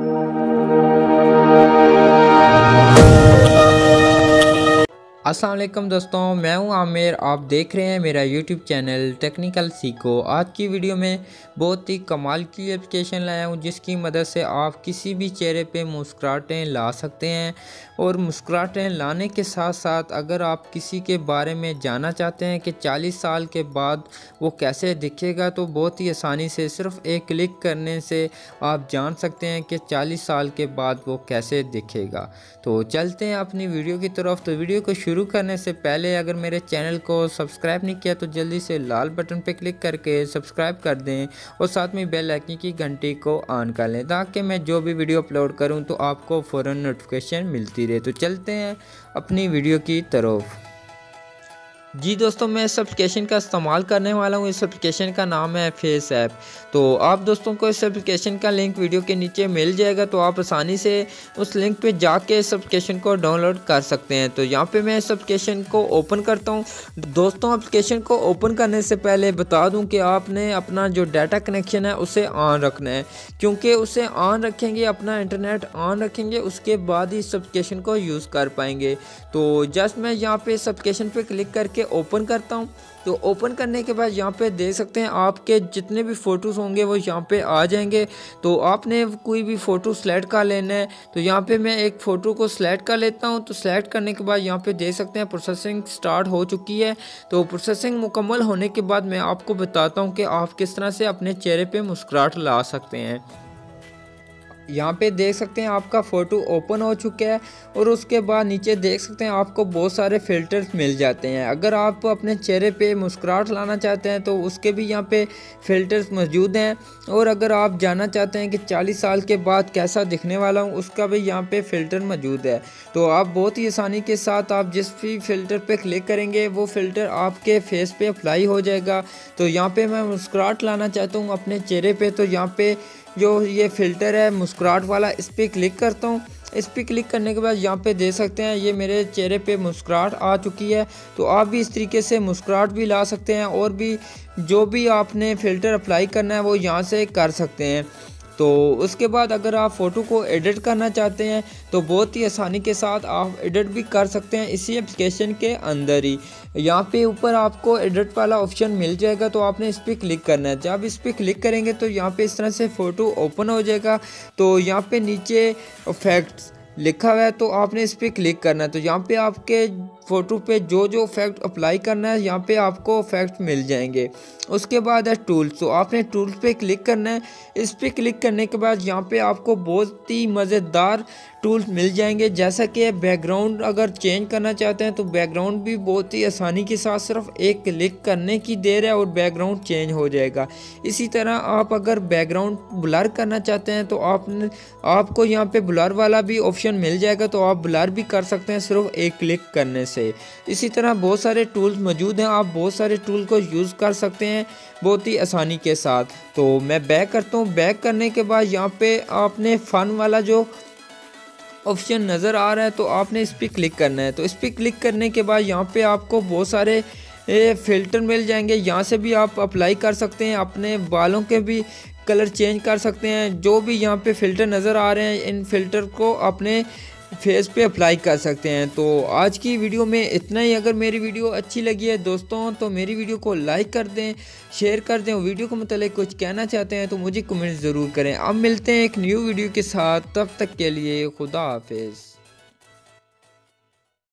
अस्सलाम वालेकुम दोस्तों, मैं हूं आमिर। आप देख रहे हैं मेरा यूट्यूब चैनल टेक्निकल सीखो। आज की वीडियो में बहुत ही कमाल की एप्लीकेशन लाया हूं जिसकी मदद से आप किसी भी चेहरे पे मुस्कुराहटें ला सकते हैं। और मुस्कुराहटें लाने के साथ साथ अगर आप किसी के बारे में जानना चाहते हैं कि 40 साल के बाद वो कैसे दिखेगा, तो बहुत ही आसानी से सिर्फ एक क्लिक करने से आप जान सकते हैं कि 40 साल के बाद वो कैसे दिखेगा। तो चलते हैं अपनी वीडियो की तरफ। तो वीडियो को शुरू करने से पहले अगर मेरे चैनल को सब्सक्राइब नहीं किया तो जल्दी से लाल बटन पर क्लिक करके सब्सक्राइब कर दें और साथ में बेल आइकन की घंटी को ऑन कर लें ताकि मैं जो भी वीडियो अपलोड करूं तो आपको फ़ौरन नोटिफिकेशन मिलती रहे। तो चलते हैं अपनी वीडियो की तरफ। जी दोस्तों, मैं इस एप्लीकेशन का इस्तेमाल करने वाला हूँ। इस एप्लीकेशन का नाम है फेस ऐप। तो आप दोस्तों को इस एप्लीकेशन का लिंक वीडियो के नीचे मिल जाएगा, तो आप आसानी से उस लिंक पे जाके इस एप्लीकेशन को डाउनलोड कर सकते हैं। तो यहाँ पे मैं इस एप्लीकेशन को ओपन करता हूँ। दोस्तों, एप्लीकेशन को ओपन करने से पहले बता दूँ कि आपने अपना जो डाटा कनेक्शन है उसे ऑन रखना है, क्योंकि उसे ऑन रखेंगे, अपना इंटरनेट ऑन रखेंगे, उसके बाद ही इस एप्लीकेशन को यूज़ कर पाएंगे। तो जस्ट मैं यहाँ पे इस एप्लीकेशन पे क्लिक करके ओपन करता हूं। तो ओपन करने के बाद यहाँ पे देख सकते हैं आपके जितने भी फ़ोटोज़ होंगे वो यहाँ पे आ जाएंगे। तो आपने कोई भी फ़ोटो सेलेक्ट कर लेना है। तो यहाँ पे मैं एक फ़ोटो को सिलेक्ट कर लेता हूँ। तो सेलेक्ट करने के बाद यहाँ पे देख सकते हैं प्रोसेसिंग स्टार्ट हो चुकी है। तो प्रोसेसिंग मुकम्मल होने के बाद मैं आपको बताता हूँ कि आप किस तरह से अपने चेहरे पर मुस्कुराहट ला सकते हैं। यहाँ पे देख सकते हैं आपका फ़ोटो ओपन हो चुका है और उसके बाद नीचे देख सकते हैं आपको बहुत सारे फ़िल्टर्स मिल जाते हैं। अगर आप अपने चेहरे पे मुस्कुराहट लाना चाहते हैं तो उसके भी यहाँ पे फ़िल्टर्स मौजूद हैं। और अगर आप जानना चाहते हैं कि 40 साल के बाद कैसा दिखने वाला हूँ, उसका भी यहाँ पे फ़िल्टर मौजूद है। तो आप बहुत ही आसानी के साथ आप जिस भी फ़िल्टर पर क्लिक करेंगे वो फ़िल्टर आपके फेस पर अप्लाई हो जाएगा। तो यहाँ पर मैं मुस्कुराहट लाना चाहता हूँ अपने चेहरे पर, तो यहाँ पर जो ये फ़िल्टर है मुस्कुराहट वाला, इस पर क्लिक करता हूँ। इस पर क्लिक करने के बाद यहाँ पे देख सकते हैं ये मेरे चेहरे पे मुस्कुराहट आ चुकी है। तो आप भी इस तरीके से मुस्कुराहट भी ला सकते हैं और भी जो भी आपने फ़िल्टर अप्लाई करना है वो यहाँ से कर सकते हैं। तो उसके बाद अगर आप फ़ोटो को एडिट करना चाहते हैं तो बहुत ही आसानी के साथ आप एडिट भी कर सकते हैं इसी एप्लीकेशन के अंदर ही। यहाँ पे ऊपर आपको एडिट वाला ऑप्शन मिल जाएगा, तो आपने इस पर क्लिक करना है। जब इस पर क्लिक करेंगे तो यहाँ पे इस तरह से फ़ोटो ओपन हो जाएगा। तो यहाँ पे नीचे इफेक्ट्स लिखा हुआ है, तो आपने इस पर क्लिक करना है। तो यहाँ पे आपके फ़ोटो पे जो जो इफेक्ट अप्लाई करना है यहाँ पे आपको इफेक्ट मिल जाएंगे। उसके बाद है टूल्स, तो आपने टूल्स पे क्लिक करना है। इस पे क्लिक करने के बाद यहाँ पे आपको बहुत ही मज़ेदार टूल्स मिल जाएंगे, जैसा कि बैकग्राउंड अगर चेंज करना चाहते हैं तो बैकग्राउंड भी बहुत ही आसानी के साथ सिर्फ एक क्लिक करने की देर है और बैकग्राउंड चेंज हो जाएगा। इसी तरह आप अगर बैकग्राउंड ब्लर करना चाहते हैं तो आपको यहाँ पे ब्लर वाला भी ऑप्शन मिल जाएगा, तो आप ब्लर भी कर सकते हैं सिर्फ एक क्लिक करने से। इसी तरह बहुत सारे टूल्स मौजूद हैं, आप बहुत सारे टूल को यूज़ कर सकते हैं बहुत ही आसानी के साथ। तो मैं बैक करता हूँ। बैक करने के बाद यहाँ पे आपने फ़न वाला जो ऑप्शन नज़र आ रहा है तो आपने इस पर क्लिक करना है। तो इस पर क्लिक करने के बाद यहाँ पे आपको बहुत सारे फ़िल्टर मिल जाएंगे। यहाँ से भी आप अप्लाई कर सकते हैं, अपने बालों के भी कलर चेंज कर सकते हैं। जो भी यहाँ पे फ़िल्टर नज़र आ रहे हैं इन फ़िल्टर को अपने फेस पे अप्लाई कर सकते हैं। तो आज की वीडियो में इतना ही। अगर मेरी वीडियो अच्छी लगी है दोस्तों तो मेरी वीडियो को लाइक कर दें, शेयर कर दें। वीडियो को मतलब कुछ कहना चाहते हैं तो मुझे कमेंट ज़रूर करें। अब मिलते हैं एक न्यू वीडियो के साथ, तब तक के लिए खुदा हाफिज़।